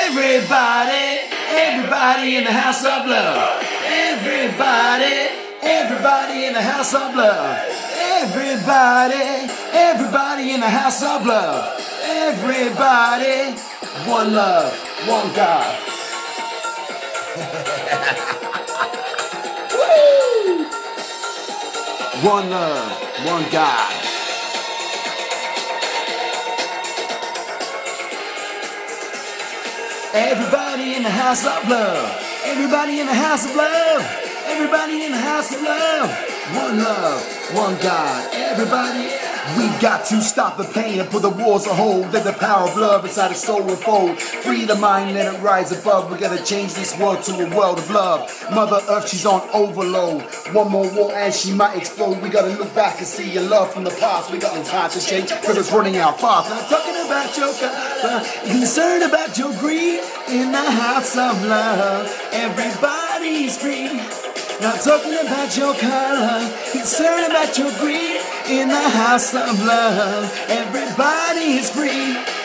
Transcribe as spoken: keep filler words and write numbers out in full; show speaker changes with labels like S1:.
S1: Everybody, everybody in the house of love. Everybody, everybody in the house of love. Everybody, everybody in the house of love. Everybody, one love, one God. Woo! One love, one God. Everybody in the house of love. Everybody in the house of love. Everybody in the house of love. One love, one God. Everybody, we got to stop the pain and put the walls a hold. Let the power of love inside the soul unfold. Free the mind, let it rise above. We gotta change this world to a world of love. Mother Earth, she's on overload. One more war and she might explode. We gotta look back and see your love from the past. We got no time to change, cause it's running out fast. I'm talking about your uh, concern about your greed in the house of love. Everybody's free. Not talking about your color, concerned about your greed in the house of love. Everybody is free.